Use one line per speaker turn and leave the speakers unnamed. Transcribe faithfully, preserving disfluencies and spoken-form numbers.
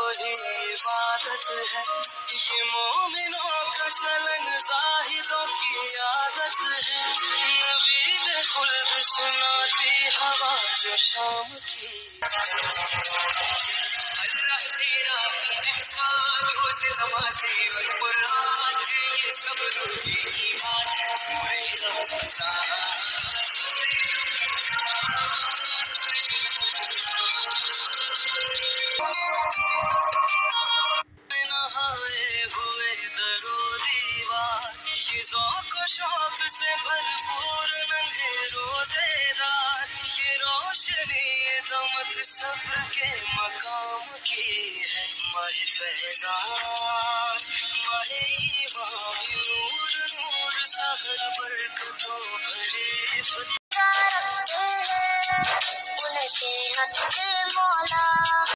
ही इबादत है, ये मोमिनों का चलन जाहिदों की आदत है। नवीद खुल्द सुनाती हवा जो शाम की, अल्लाह तेरा एहसान हो से नमाज़ी और कुरान है, ये सब रोज़े की बात है। पूरे रमज़ान नहाए हुए दरो दीवार, ये ज़ौक़ व शौक़ से भरपूर नन्हे रोज़ेदार, ये रोशनी ये दमक सब्र के मकाम की है। माह फैज़ान माह ईमान भी नूर नूर सहर बरकतों भरे इफ़्तार रखते हैं, उन्हें सेहत दे मौला।